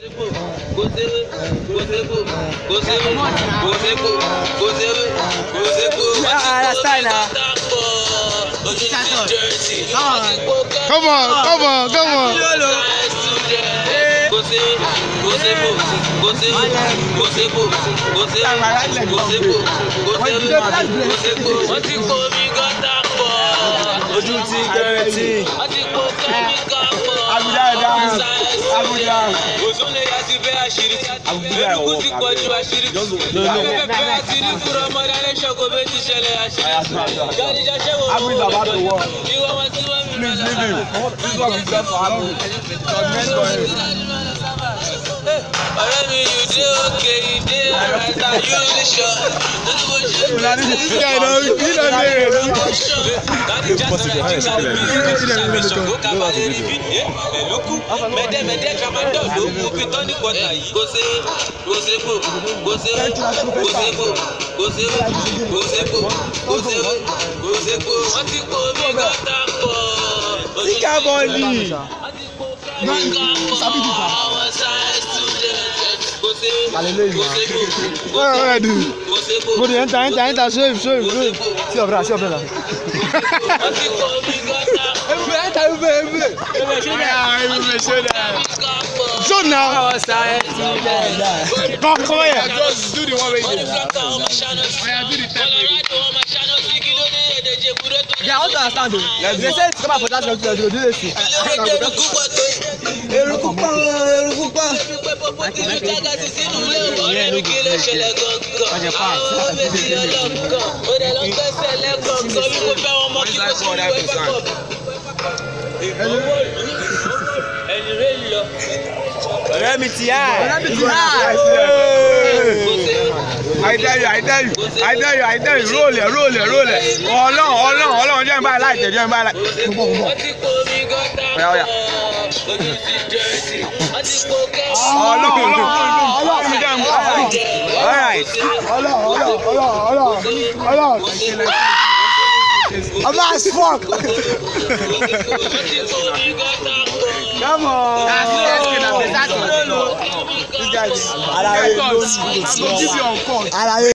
Come on. So now, come here. Just do the one way. Do the I want to understand though. They said come out for that to do this thing. I tell you, roll it. Hold on, join by light. I'm not as fuck. Come on. This guy is. I'm gonna give you on court.